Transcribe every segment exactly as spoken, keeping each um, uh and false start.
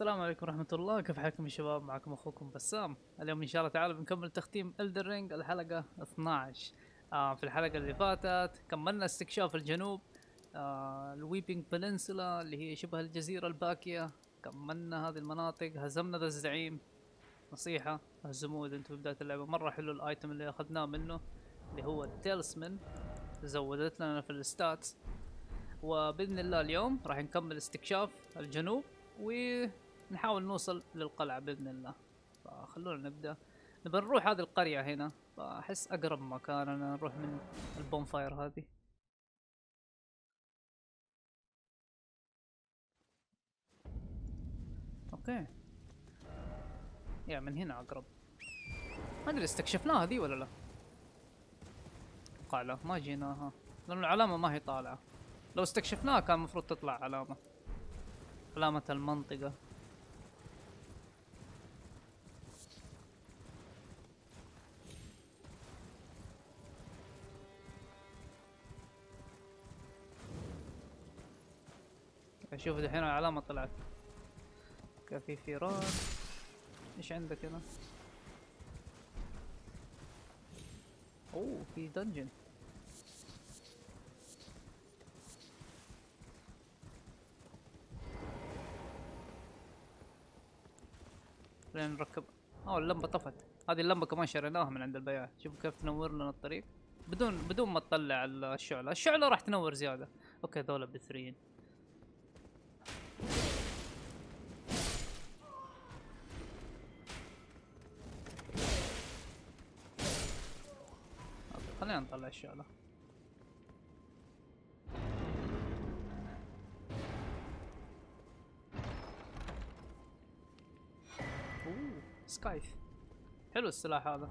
السلام عليكم ورحمة الله، كيف حالكم يا شباب؟ معكم اخوكم بسام. اليوم ان شاء الله تعالى بنكمل تختيم Elden Ring الحلقة اثناشر. آه في الحلقة اللي فاتت كملنا استكشاف الجنوب، آه الويبينج بننسولا اللي هي شبه الجزيرة الباكية. كملنا هذه المناطق، هزمنا ذا الزعيم. نصيحة هزموه اذا انتم في بداية اللعبة، مرة حلو الايتم اللي اخذناه منه اللي هو التيلسمن، زودت لنا في الستاتس. وباذن الله اليوم راح نكمل استكشاف الجنوب ونحاول نوصل للقلعه باذن الله. فخلونا نبدا. نبى نروح هذه القريه هنا، فاحس اقرب مكان انا نروح من البونفاير هذه. اوكي، يا من هنا اقرب. ما ادري استكشفناها دي ولا لا. القلعه ما جيناها لان العلامه ما هي طالعه. لو استكشفناها كان المفروض تطلع علامه، علامه المنطقه. اشوف دحين العلامه طلعت. كافي فيران. ايش عندك هنا؟ اوه في دنجن. خلينا نركب. اه اللمبة طفت. هذه اللمبة كمان شريناها من عند البياع، شوف كيف تنور لنا الطريق بدون بدون ما تطلع الشعلة، الشعلة راح تنور زيادة. اوكي ذولا بثرين. اوكي خلينا نطلع الشعلة. اوه سكايف، حلو السلاح هذا.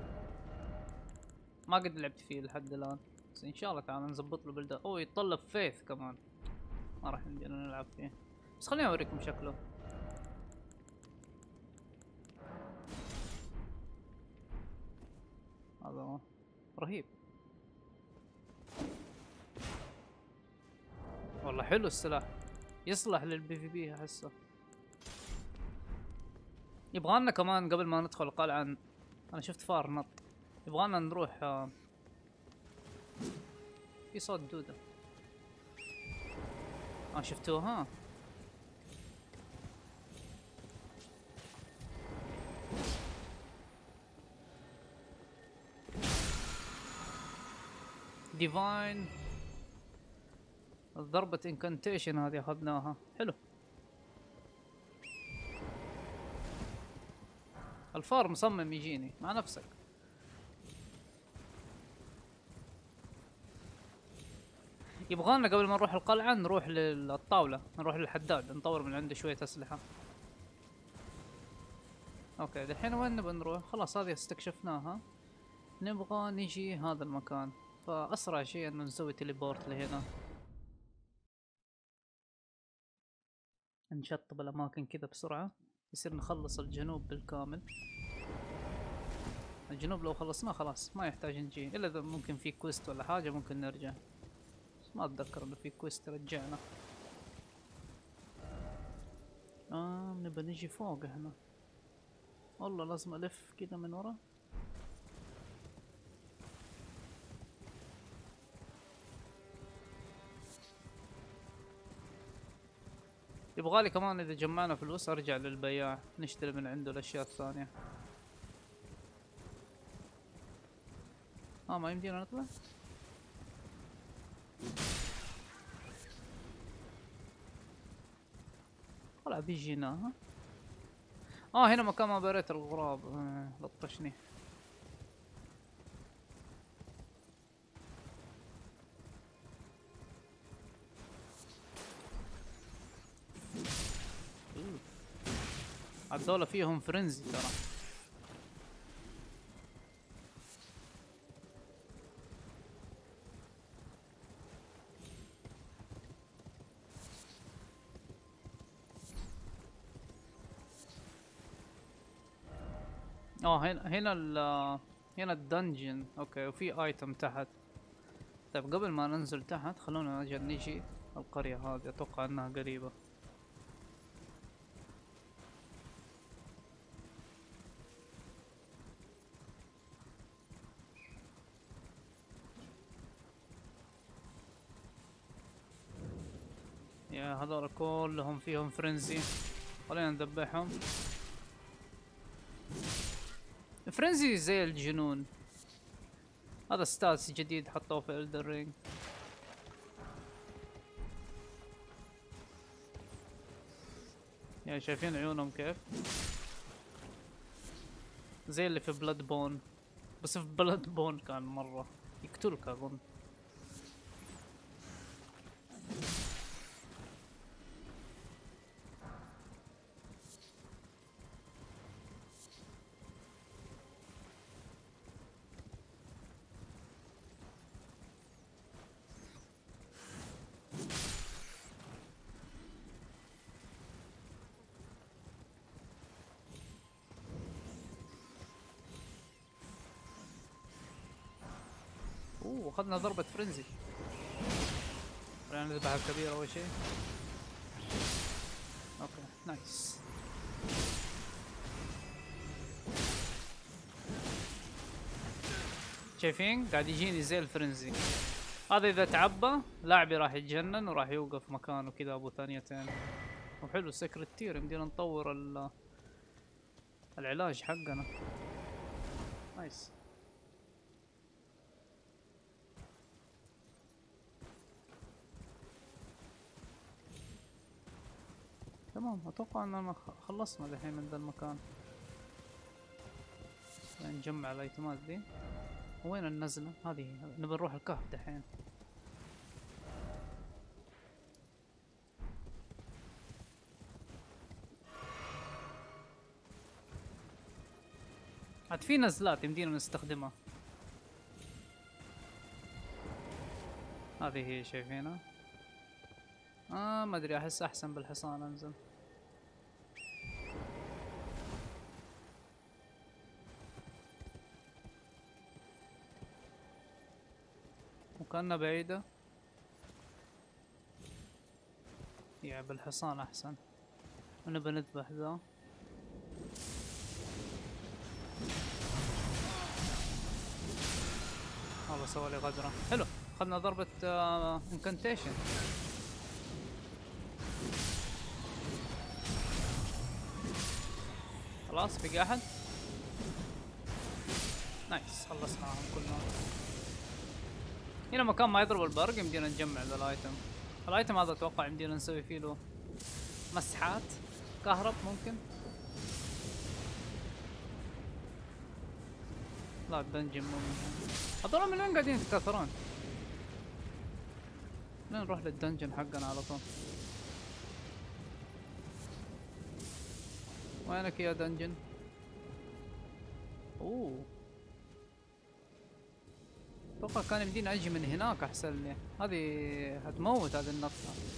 ما قد لعبت فيه لحد الان، بس ان شاء الله تعالى نظبط له بلده. اوه يتطلب فيث كمان، ما راح يمدينا نلعب فيه، بس خليني اوريكم شكله. هذا رهيب والله، حلو السلاح، يصلح للبي في بي احسه. يبغالنا كمان قبل ما ندخل القلعة، انا شفت فار نط، يبغالنا نروح. آه، في صوت دودة. اه شفتوها. ديفاين، ضربة انكانتيشن هذه اخذناها، حلو. الفار مصمم يجيني مع نفسك. يبغالنا قبل ما نروح القلعة نروح للطاولة، نروح للحداد نطور من عنده شوية أسلحة. اوكي دحين وين نبغى نروح؟ خلاص هذه استكشفناها، نبغى نجي هذا المكان. فأسرع شيء انه نسوي تليبورت لهنا، نشطب الأماكن كذا بسرعة يصير نخلص الجنوب بالكامل. الجنوب لو خلصناه خلاص ما يحتاج نجي، الا اذا ممكن في كويست ولا حاجة ممكن نرجع، بس ما اتذكر انه في كويست رجعنا. اه نبى نجي فوق هنا، والله لازم الف كذا من ورا. يبغالي كمان اذا جمعنا فلوس ارجع للبياع نشتري من عنده الاشياء الثانية. اه ما يمدينا نطلع. طلع بيجينا. ها اه هنا مكان ما بريت الغراب. آه لطشني. هذول فيهم فرنزي ترى. اه هنا هنا ال هنا الدنجن. اوكي وفي ايتم تحت. طيب قبل ما ننزل تحت خلونا نجي نجي القرية هذه، اتوقع انها قريبة. يا هذول كلهم فيهم فرنزي، خلينا نذبحهم. فرنزي زي الجنون، هذا ستاتس جديد حطوه في إلدر رينج. يعني شايفين عيونهم كيف؟ زي اللي في بلاد بون، بس في بلاد بون كان مرة يقتلك أظن. اوه اخذنا ضربة فرنزي. خلينا نذبح الكبير اول شيء. اوكي نايس. شايفين قاعد يجيني زي الفرنزي هذا، اذا تعبى لاعبي راح يتجنن وراح يوقف مكانه كذا ابو ثانيتين. وحلو سكرت تير، يمدينا نطور العلاج حقنا. نايس. تمام اتوقع اننا خلصنا الحين من ذا المكان. نجمع الايتمات دي. وين النزلة هذه؟ نبي نروح الكهف دحين. عاد في نزلات يمدينا نستخدمها. هذه هي شايفينها. اه ما ادري، احس احسن بالحصان انزل. وكأنها بعيدة. يا بالحصان احسن. ونبى نذبح ذا. والله سوى لي غدرة. حلو اخذنا ضربة انكنتيشن. خلاص بقى احد. نايس خلصناهم كلهم. هنا مكان ما يضرب البرق يمدينا نجمع ذا الايتم. الايتم هذا اتوقع يمدينا نسوي فيه له مسحات كهرب ممكن. لا الدنجن مو من هنا. هذول من وين قاعدين يتكاثرون؟ خلينا نروح للدنجن حقنا على طول. وينك يا دنجن؟ اوه اتوقع كان يمدينا اجي من هناك احسن لي. هذه هتموت هذه النطة.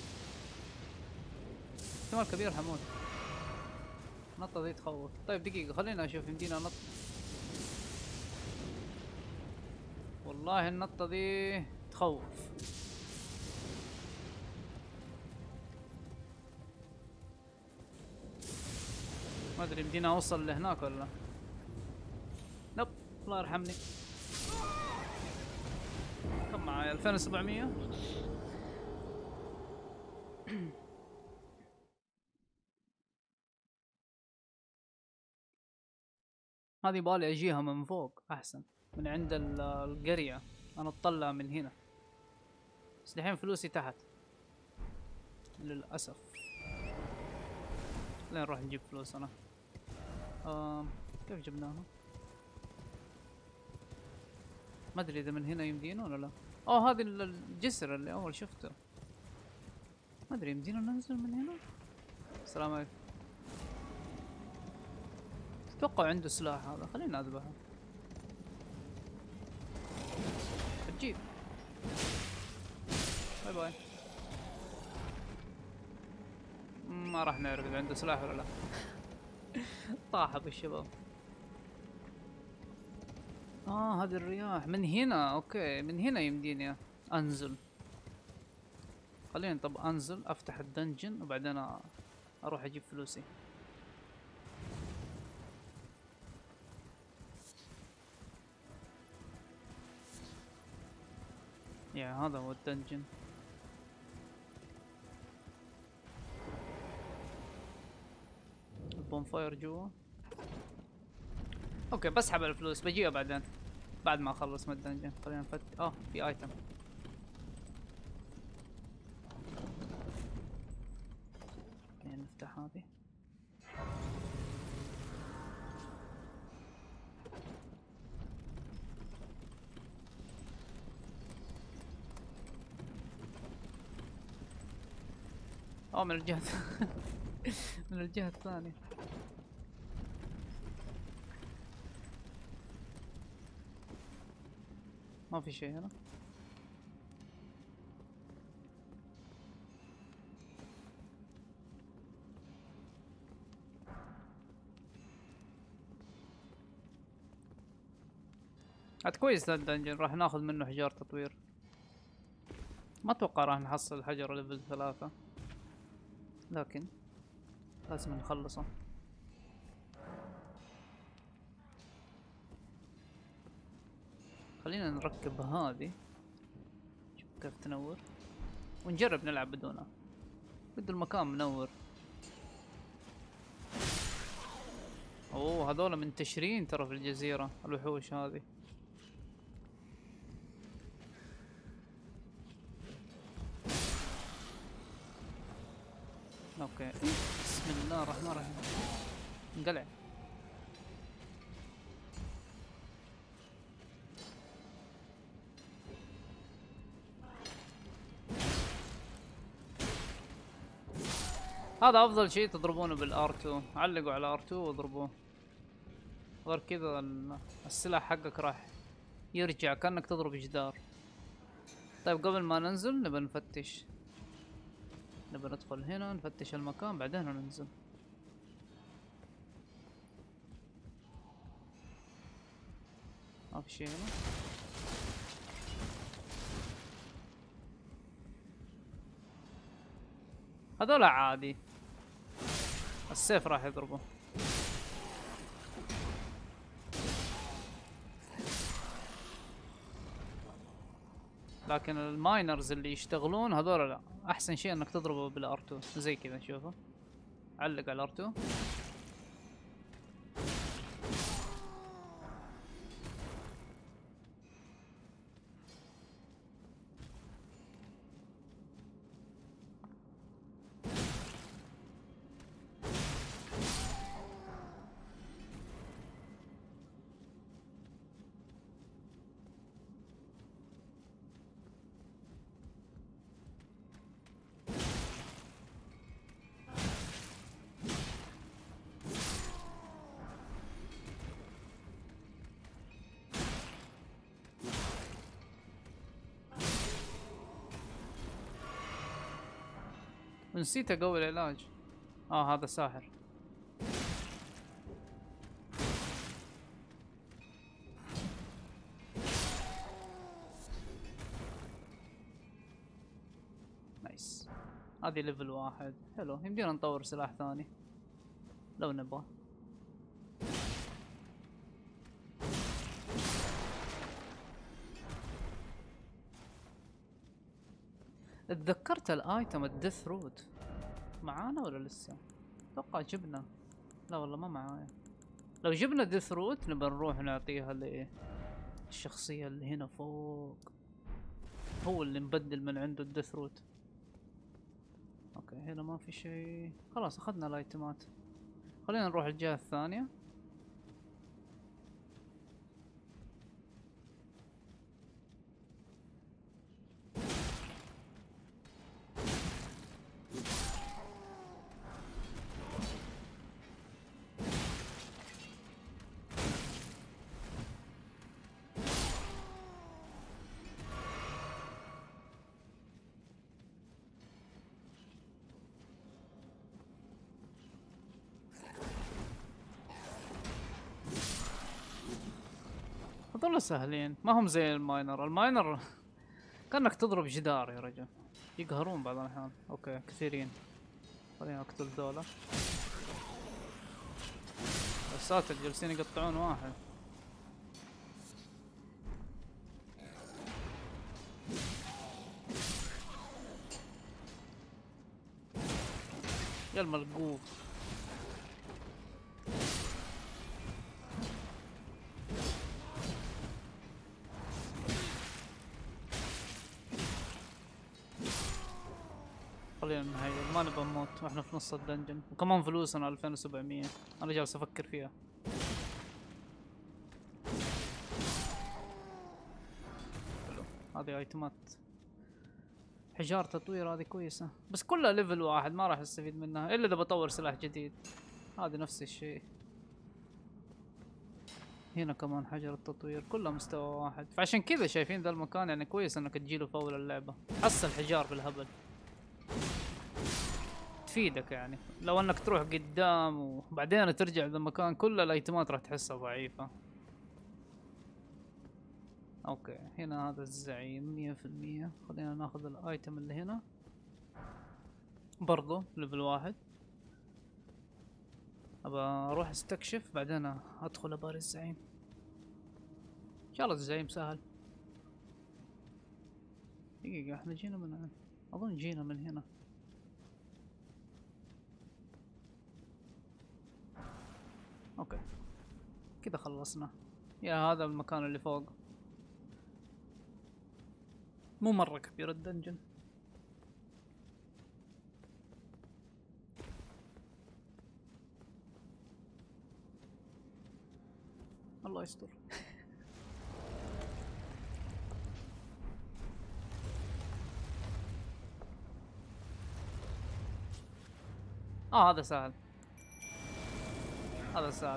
احتمال كبير حموت. النطة ذي تخوف. طيب دقيقة خلينا اشوف يمدينا نط. والله النطة ذي تخوف. ما ادري يمدينا اوصل لهناك ولا. نب الله يرحمني. كم معايا؟ ألفين وسبعمية. هذه بالي اجيها من فوق احسن من عند القرية. انا اطلع من هنا بس الحين فلوسي تحت للاسف. خلينا نروح نجيب فلوس. انا آه كيف جبناها؟ ما ادري اذا من هنا يمدينا ولا لا. اوه هذا الجسر اللي اول شفته. ما ادري يمدينا ننزل من هنا. السلام عليكم. اتوقع عنده سلاح هذا، خلينا اذبحه. تجيب. باي باي. ما راح نعرف اذا عنده سلاح ولا لا. طاح ابو الشباب. اه هذه الرياح من هنا. اوكي من هنا يمديني انزل. خليني طب انزل افتح الدنجن وبعدين اروح اجيب فلوسي. يا هذا هو الدنجن. بونفاير جوا. اوكي بسحب الفلوس بجيها بعدين بعد ما اخلص من الدنجن. خلينا نفت اه في ايتم. خلينا نفتح هذه. اه من الجهة من الجهة الثانية. ما في شيء هنا. عاد كويس ذا الدنجن راح ناخذ منه حجار تطوير. ما اتوقع راح نحصل حجر ليفل ثلاثة لكن لازم نخلصه. خلينا نركب هذه شوف كيف تنور ونجرب نلعب بدونها. بده المكان منور. اوه هذول منتشرين ترى في الجزيرة الوحوش هذه. اوكي بسم الله الرحمن الرحيم. انقلع. هذا افضل شيء تضربونه بالار اتنين. علقوا على ار اتنين واضربوه. غير كذا السلاح حقك راح يرجع كأنك تضرب جدار. طيب قبل ما ننزل نبى نفتش. نبى ندخل هنا نفتش المكان بعدين ننزل. ما في شيء هنا. هذول عادي السيف راح يضربه. لكن الماينرز اللي يشتغلون هذول لا. احسن شيء انك تضربه بالار اتنين زي كذا. شوفه علق على الار اتنين. ونسيت اقوي العلاج. اه هذا ساحر. نايس. هذه ليفل واحد حلو. يمدينا نطور سلاح ثاني لو نبغى. اتذكرت الايتم الديث روت معانا ولا لسه؟ اتوقع جبنا. لا والله ما معايا. لو جبنا ديث روت نبى نروح نعطيها للشخصية اللي هنا فوق. هو اللي مبدل من عنده الديث روت. اوكي هنا ما في شيء. خلاص اخذنا الايتمات. خلينا نروح الجهة الثانية. هذول سهلين ما هم زي الماينر. الماينر كأنك تضرب جدار يا رجل. يقهرون بعض الأحيان. اوكي كثيرين. خلينا نقتل ذولا. الساتر جالسين يقطعون واحد. يا الملقوف. واحنا في نص الدنجن، وكمان فلوسنا ألفين وسبعمية. انا جالس افكر فيها. حلو، هذه ايتمات حجار تطوير، هذه كويسة بس كلها ليفل واحد، ما راح استفيد منها الا اذا بطور سلاح جديد. هذه نفس الشيء. هنا كمان حجر التطوير، كلها مستوى واحد، فعشان كذا شايفين ذا المكان يعني كويس انك تجيله في اول اللعبة. حصل حجار بالهبل تفيدك، يعني لو انك تروح قدام وبعدين ترجع ذا المكان كل الايتمات راح تحسها ضعيفة. اوكي هنا هذا الزعيم مية في المية. خلينا ناخذ الايتم اللي هنا برضو ليفل واحد. ابى اروح استكشف بعدين ادخل اباري الزعيم. ان شاء الله الزعيم سهل. دقيقة احنا جينا من، اظن جينا من هنا. اوكي كذا خلصنا. يا هذا المكان اللي فوق، مو مرة كبير الدنجن. الله يستر. اه هذا سهل، هذا سهل.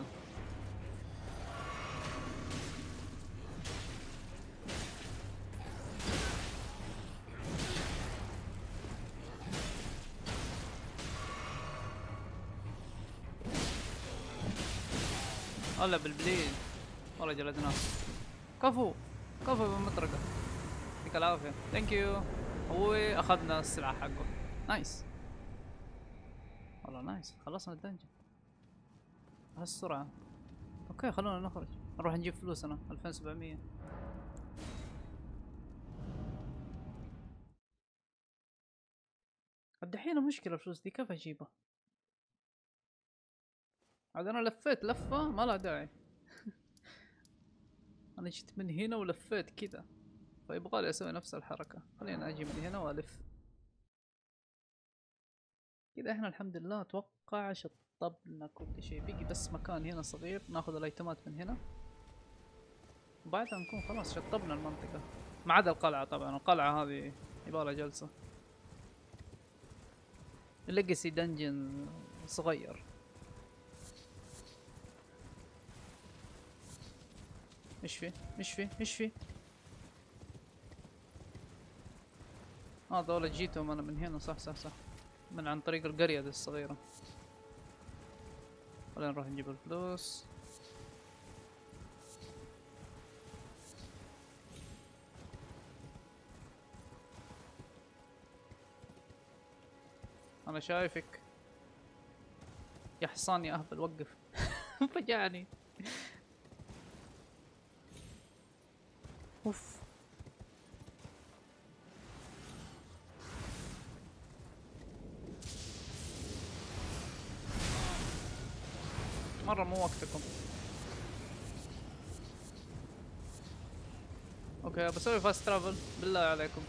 هلا بالبليد والله جلدناه. كفو كفو بالمطرقة. يعطيك العافية، ثانك يو. واخذنا السلاح حقه. نايس والله نايس، خلصنا الدنجن بهالسرعة. اوكي خلونا نخرج نروح نجيب فلوسنا ألفين وسبعمية. الدحين المشكلة الفلوس دي كيف اجيبها؟ عاد انا لفيت لفة ما لها داعي. انا جيت من هنا ولفيت كذا، فيبغالي اسوي نفس الحركة. خلينا اجي من هنا والف كذا. احنا الحمد لله اتوقع شطبنا كل شيء، بقي بس مكان هنا صغير ناخذ الايتمات من هنا وبعدها نكون خلاص شطبنا المنطقة، ما عدا القلعة طبعا. القلعة هذه يبغالها جلسة. الليجسي دنجن صغير. ايش في ايش في ايش في؟ اه دولة جيتهم انا من هنا، صح صح صح، من عن طريق القرية دي الصغيرة. خلينا نروح نجيب الفلوس. انا شايفك يا حصان يا اهبل، وقف. فجعني. اوف مرة مو وقتكم. اوكي بسوي فاست ترافل بالله عليكم.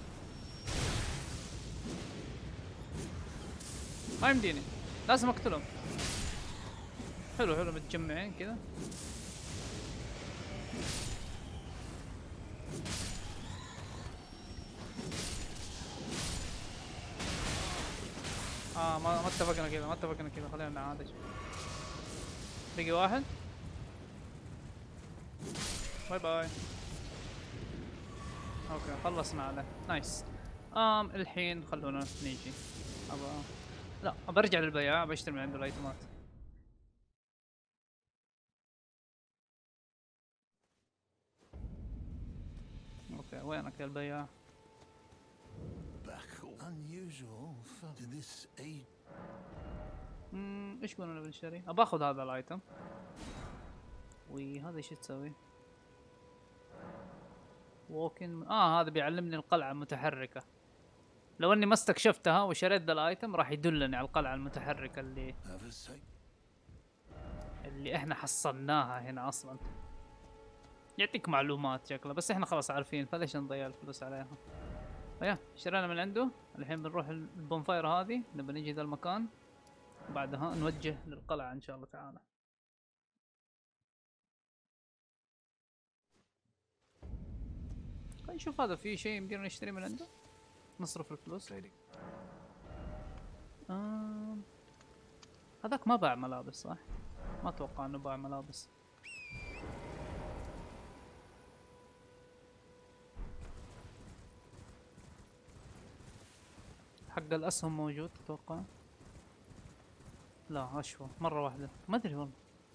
ما يمديني، لازم اقتلهم. حلو حلو متجمعين كذا. اه ما ما اتفقنا كذا، ما اتفقنا كذا. خلينا نعالج. بقي واحد. باي باي. اوكي خلصنا عليه، نايس. ام الحين خلونا نيجي. ابا لا ابى ارجع للبياع بشتري من عنده الايتمات. اوكي وينك يا البياع؟ امم ايش قلنا بنشتري؟ ابى اخذ هذا الايتم. وهذا ايش تسوي؟ ووكن. اه هذا بيعلمني القلعة المتحركة. لو اني ما استكشفتها وشريت ذا الايتم راح يدلني على القلعة المتحركة اللي اللي احنا حصلناها هنا اصلا. يعطيك معلومات شكله، بس احنا خلاص عارفين، فليش نضيع الفلوس عليها؟ يا اشترينا من عنده. الحين بنروح البونفاير هذه، نبى نجي ذا المكان، بعدها نوجه للقلعة ان شاء الله تعالى. خلينا نشوف هذا في شيء يمدينا نشتري من عنده، نصرف الفلوس. آه... هذاك ما باع ملابس صح؟ ما اتوقع انه باع ملابس. حق الاسهم موجود اتوقع. لا اشوى مرة واحدة، ما ادري والله.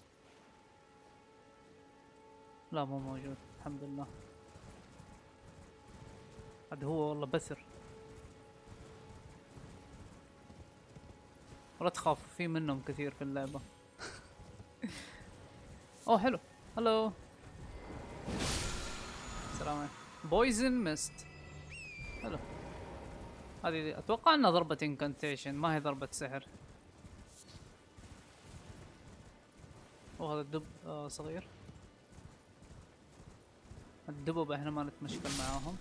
لا مو موجود الحمد لله. هذا هو والله بثر. ولا تخاف في منهم كثير في اللعبة. اوه حلو. هلو. السلام عليكم. بويزن ميست. حلو. هذه اتوقع انها ضربة انكانتيشن، ما هي ضربة سحر. وهذا الدب آه صغير. الدبب احنا ما نتمشكل معاهم.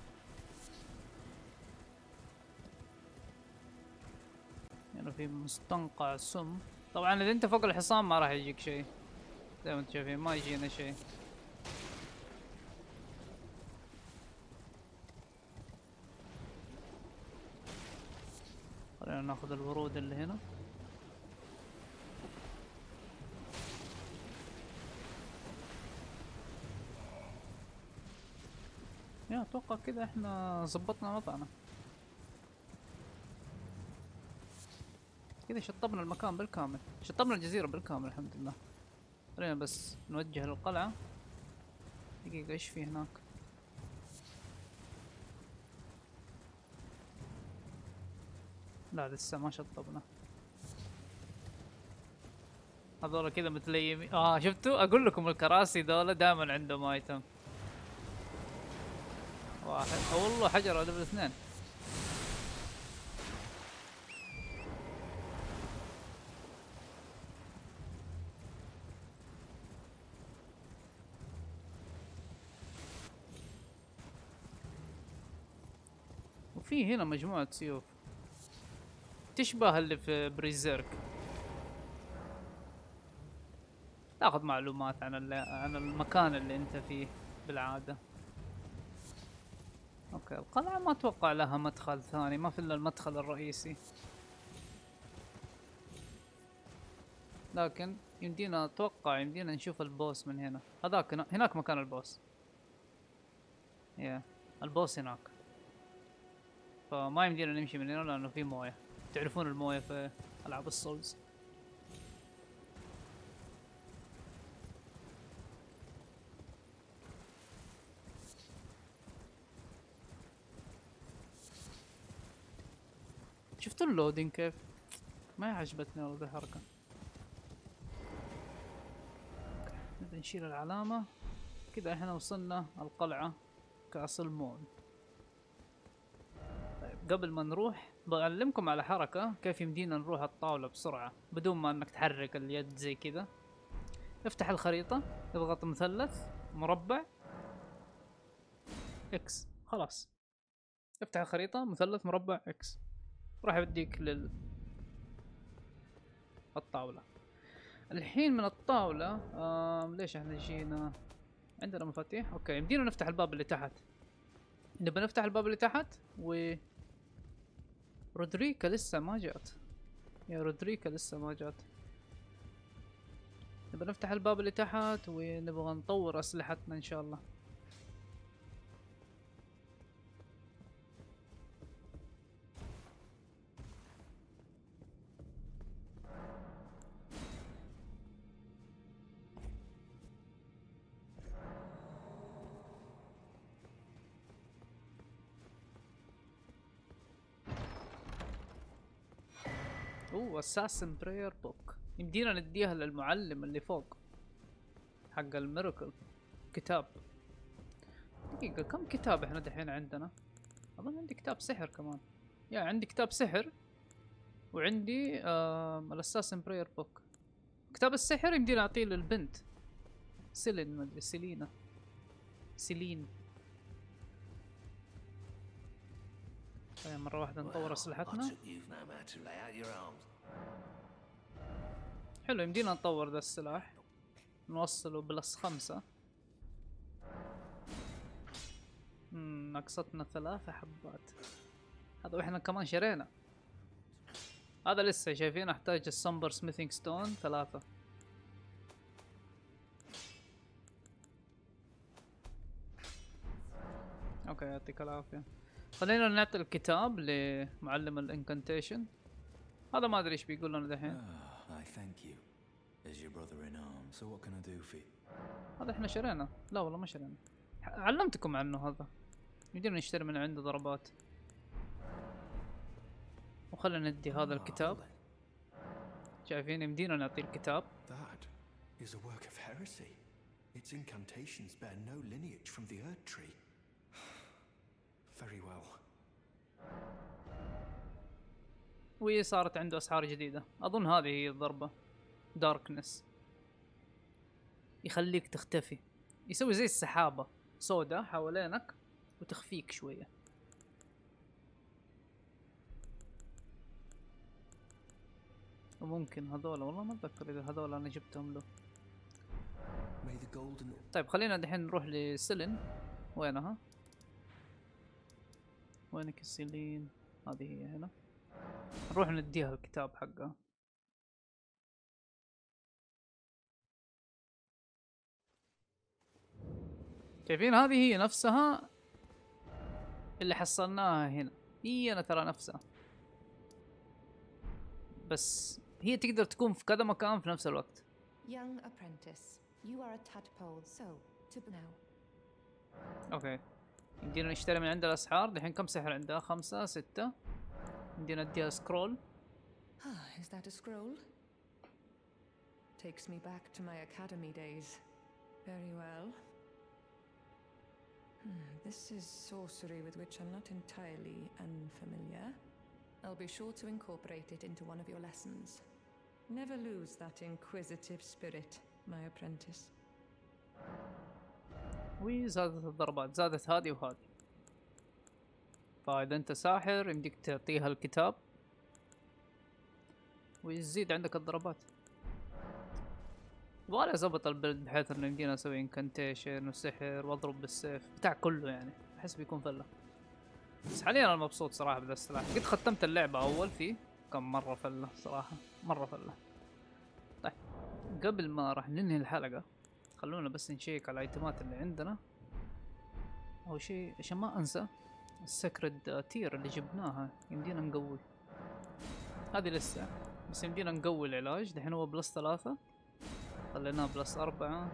يعني في مستنقع سم. طبعا اذا انت فوق الحصان ما راح يجيك شيء، زي ما انتم شايفين ما يجينا شيء. خلينا ناخذ الورود اللي هنا. يا اتوقع كذا احنا زبطنا وضعنا. كذا شطبنا المكان بالكامل، شطبنا الجزيرة بالكامل الحمد لله. خلينا بس نوجه للقلعة. دقيقة ايش في هناك؟ لا لسه ما شطبنا. هذول كذا متليمين. اه شفتوا اقول لكم الكراسي ذولا دائما عندهم ايتم. واحد أو والله حجر ليفل اثنين. وفي هنا مجموعة سيوف تشبه اللي في بريزيرك. تاخذ معلومات عن اللي عن المكان اللي انت فيه بالعادة. اوكي القلعة ما اتوقع لها مدخل ثاني، ما في الا المدخل الرئيسي. لكن يمدينا اتوقع يمدينا نشوف البوس من هنا. هذاك هناك مكان البوس. يا البوس هناك. فما يمدينا نمشي من هنا لانه في مويه. تعرفون المويه في العاب السولز. شفتوا اللودين كيف؟ ما عجبتني والله الحركة. نبي نشيل العلامة. كذا احنا وصلنا القلعة كاسل مون. طيب قبل ما نروح بعلمكم على حركة كيف يمدينا نروح الطاولة بسرعة بدون ما انك تحرك اليد زي كذا. افتح الخريطة، اضغط مثلث مربع اكس، خلاص. افتح الخريطة مثلث مربع اكس، راح يوديك لل الطاولة. الحين من الطاولة آه ليش احنا جينا؟ عندنا مفاتيح. اوكي يمدينا نفتح الباب اللي تحت. نبى نفتح الباب اللي تحت و رودريكا لسه ما جات. يا رودريكا لسه ما جات. نبى نفتح الباب اللي تحت ونبغى نطور اسلحتنا ان شاء الله. اوه اساسن براير بوك، يمدينا نديها للمعلم اللي فوق حق الميراكل. كتاب. دقيقة كم كتاب احنا دحين عندنا؟ اظن عندي كتاب سحر كمان. يا عندي كتاب سحر وعندي آه الاساسن براير بوك. كتاب السحر يمدينا اعطيه للبنت سيلين، ما ادري سيلينا سيلين. طيب مرة واحدة نطور أسلحتنا. حلو يمدينا نطور ذا السلاح، نوصله بلس خمسة. امم ناقصتنا ثلاثة حبات. هذا واحنا كمان شرينا. هذا لسه شايفين احتاج السمبر سميثينج ستون ثلاثة. اوكي يعطيك العافية. خلينا نعطي الكتاب لمعلم الانكانتيشن. هذا ما ادري ايش بيقول لنا دحين. هذا احنا شرينا. لا والله ما شرينا. علمتكم عنه هذا. يمدينا نشتري من عنده ضربات. وخلينا ندي هذا الكتاب. شايفين يمدينا نعطي الكتاب. Its incantations bear no lineage from the Erd Tree. Very well. وصارت عنده أسحار جديدة. أظن هذه هي الضربة. داركنس. يخليك تختفي. يسوي زي السحابة سودا حوالينك وتخفيك شوية. وممكن هذول والله ما أتذكر إذا هذول أنا جبتهم له. طيب خلينا دحين نروح لسيلين. وينها؟ وينك السيلين؟ هذه هي هنا. نروح نديها الكتاب حقها. شايفين هذه هي نفسها اللي حصلناها هنا. هي أنا ترى نفسها، بس هي تقدر تكون في كذا مكان في نفس الوقت. Young apprentice, you are a tadpole, so to now. اوكي يمدينا نشتري من عندها الاسحار. دحين كم سحر عندها؟ خمسة ستة. يمدينا نديها سكرول. Is that a scroll? Takes me back to my academy days. Very well. Hmm, this is sorcery with which I'm not entirely unfamiliar. I'll be sure to incorporate it into one of your lessons. Never lose that inquisitive spirit, my apprentice. وزادت الضربات، زادت هذه وهذه. فإذا أنت ساحر يمديك تعطيها الكتاب ويزيد عندك الضربات. يبغالي أظبط البلد بحيث إنه يمدينا نسوي انكانتيشن وسحر وأضرب بالسيف بتاع كله، يعني أحس بيكون فلة. بس حاليا أنا مبسوط صراحة بهذا السلاح. قد ختمت اللعبة أول فيه، كان مرة فلة صراحة، مرة فلة. طيب قبل ما راح ننهي الحلقة خلونا بس نشيك على الايتمات اللي عندنا. أول شيء عشان ما أنسى السكرد تير اللي جبناها يمدينا نقوي. هذه لسه بس يمدينا نقوي العلاج. دحين هو بلس ثلاثة، خليناه بلس أربعة.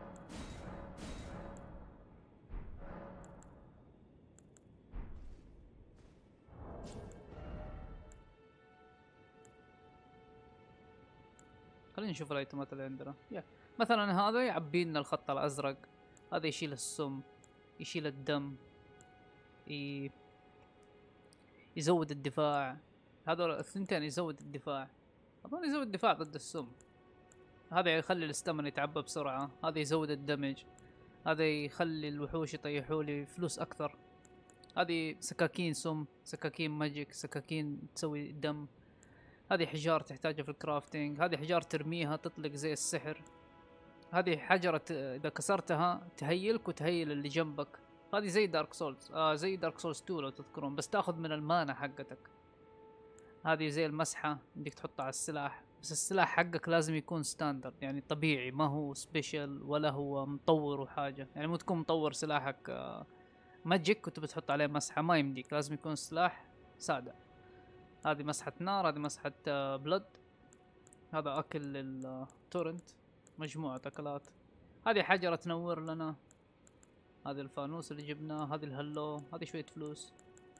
خلينا نشوف الايتمات اللي عندنا. yeah. مثلا هذا يعبي لنا الخط الازرق، هذا يشيل السم، يشيل الدم، ي... يزود الدفاع. هذول الثنتين يزود الدفاع. اظن يزود الدفاع ضد السم. هذا يخلي الاستمن يتعبى بسرعة. هذا يزود الدمج. هذا يخلي الوحوش يطيحوا لي فلوس اكثر. هذه سكاكين سم، سكاكين ماجيك، سكاكين تسوي دم. هذه حجار تحتاجها في الكرافتينج. هذه حجار ترميها تطلق زي السحر. هذه حجرة إذا كسرتها تهيلك وتهيل اللي جنبك. هذه زي دارك سولز، آه زي دارك سولز تو لو تذكرون، بس تاخذ من المانا حقتك. هذه زي المسحة بدك تحطها على السلاح، بس السلاح حقك لازم يكون ستاندرد يعني طبيعي، ما هو سبيشل ولا هو مطور وحاجة. يعني مو تكون مطور سلاحك آه ماجيك وتبي تحط عليه مسحة، ما يمديك، لازم يكون سلاح سادة. هذه مسحة نار، هذه مسحة آه بلد. هذا أكل التورنت، مجموعة أكلات. هذه حجرة تنور لنا. هذا الفانوس اللي جبناه. هذه الهلو. هذه شوية فلوس.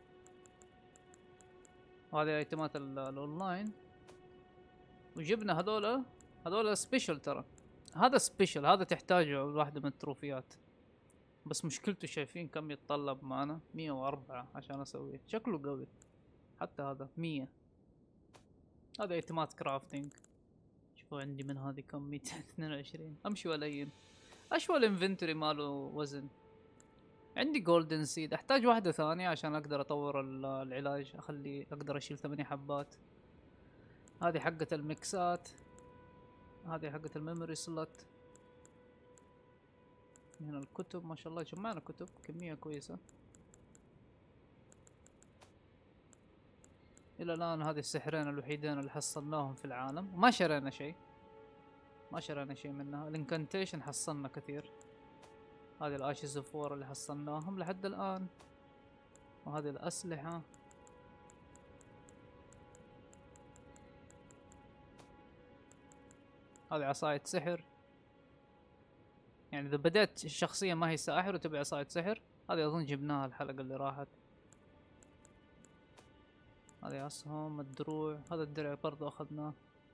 وهذه ايتمات الاونلاين. وجبنا هذولا، هذولا سبيشل ترى. هذا سبيشل، هذا تحتاجه واحدة من التروفيات، بس مشكلته شايفين كم يتطلب معنا؟ مية وأربعة عشان اسويه. شكله قوي. حتى هذا مية. هذا ايتمات كرافتينج. شوفوا عندي من هذه كم، ميتين واثنين وعشرين. امشي ولين. اشوى الانفنتوري ماله وزن. عندي جولدن سيد، احتاج واحدة ثانية عشان اقدر اطور ال- العلاج، اخلي اقدر اشيل ثمانية حبات. هذه حقة المكسات، هذه حقة الميموري سلوت. هنا الكتب ما شاء الله جمعنا كتب كمية كويسة. الى الان هذه السحرين الوحيدين اللي حصلناهم في العالم، وما شرينا شيء، ما شرينا شيء منها. الانكانتيشن حصلنا كثير، هذه الاشيز اوف وور اللي حصلناهم لحد الان، وهذه الاسلحة. هذه عصاية سحر، يعني اذا بدأت الشخصية ما هي ساحر وتبي عصاية سحر، هذه اظن جبناها الحلقة اللي راحت. هذه اسهم، الدروع، هذا الدرع برضو اخذناه.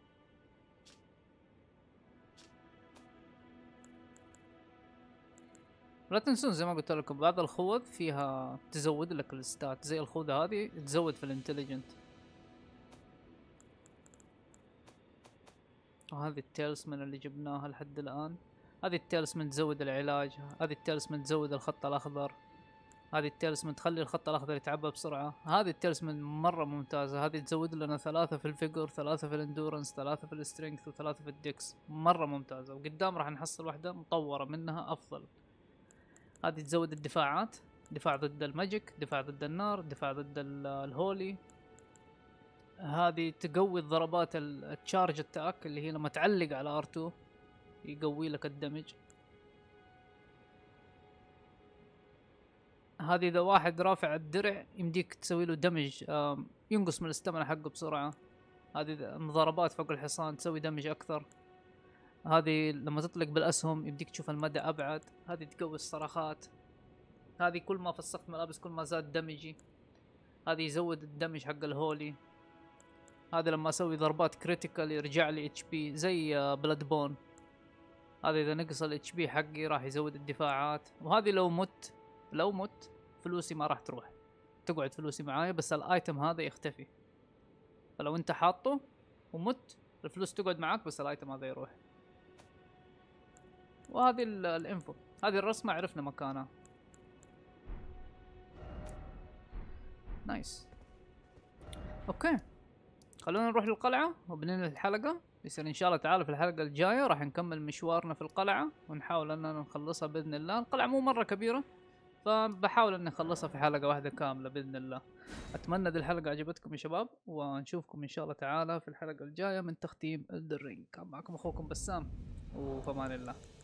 لا تنسون زي ما قلت لكم بعض الخوذ فيها تزود لك الستات، زي الخوذة هذه تزود في الانتليجنت. وهذه التيلسمن اللي جبناها لحد الان، هذه التيلسمن تزود العلاج، هذه التيلسمن تزود الخط الاخضر، هذه التيلسمن تخلي الخط الاخضر يتعبى بسرعة، هذه التيلسمن مرة ممتازة، هذه تزود لنا ثلاثة في الفيجر، ثلاثة في الاندورنس، ثلاثة في السترينث، وثلاثة في الدكس، مرة ممتازة. وقدام راح نحصل واحدة مطورة منها افضل. هذه تزود الدفاعات، دفاع ضد الماجيك، دفاع ضد النار، دفاع ضد ال- الهولي. هذه تقوي الضربات التشارج اتاك اللي هي لما تعلق على ار تو يقوي لك الدمج. هذه اذا واحد رافع الدرع يمديك تسوي له دمج، آم، ينقص من الاستمنة حقه بسرعة. هذه ضربات فوق الحصان تسوي دمج اكثر. هذه لما تطلق بالاسهم يمديك تشوف المدى ابعد. هذه تقوي الصرخات. هذه كل ما فسخت ملابس كل ما زاد دمجي. هذه يزود الدمج حق الهولي. هذا لما اسوي ضربات كريتيكال يرجع لي اتش بي زي بلاد بون. هذا اذا نقص الاتش بي حقي راح يزود الدفاعات. وهذه لو مت لو مت فلوسي ما راح تروح، تقعد فلوسي معايا، بس الايتم هذا يختفي. فلو انت حاطه ومت الفلوس تقعد معاك بس الايتم هذا يروح. وهذه ال- الانفو، هذه الرسمة عرفنا مكانها. نايس. اوكي، خلونا نروح للقلعة وبننهي الحلقة. يصير ان شاء الله تعالى في الحلقة الجاية راح نكمل مشوارنا في القلعة ونحاول اننا نخلصها باذن الله. القلعة مو مرة كبيرة، فبحاول اني اخلصها في حلقة واحدة كاملة باذن الله. اتمنى دي الحلقة عجبتكم يا شباب، ونشوفكم ان شاء الله تعالى في الحلقة الجاية من تختيم Elden Ring. كان معكم اخوكم بسام، وفمان الله.